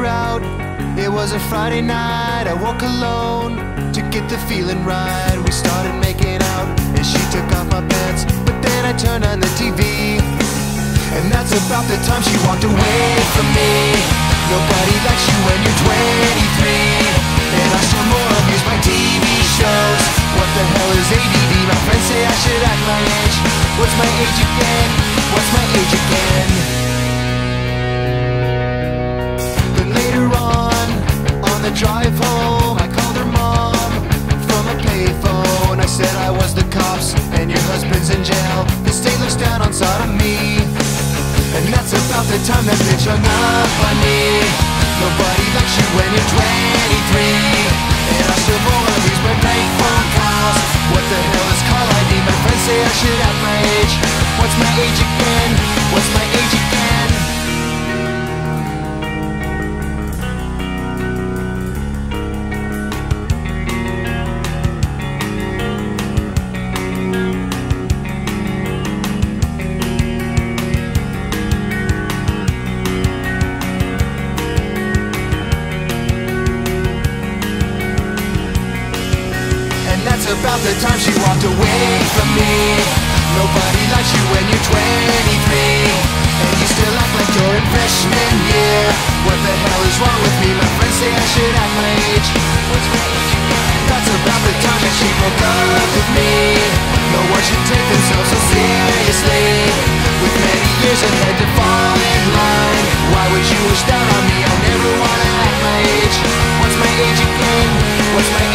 her out. It was a Friday night, I woke alone to get the feeling right. We started making out and she took off my pants, but then I turned on the TV, and that's about the time she walked away from me. Nobody likes you when you're 23, and I still more abuse my TV shows. What the hell is ADD? My friends say I should act my age. What's my age again? What's my age again? Then later on the drive home, I called her mom from a payphone. I said I was the cops and your husband's in jail. The state looks down on sodomy, and that's about the time that bitch hung up on me. Nobody likes you when you're 23, and I still won't abuse my bank phone calls. What the hell is call ID? My friends say I should act my age. What's my age again? What's my age again? About the time she walked away from me. Nobody likes you when you're 23, and you still act like you're in freshman year. What the hell is wrong with me? My friends say I should act my age. What's my age again? That's about the time that she broke up with me. No one should take themselves so seriously, with many years ahead to fall in line. Why would you wish down on me? I never wanna act my age. What's my age again? What's my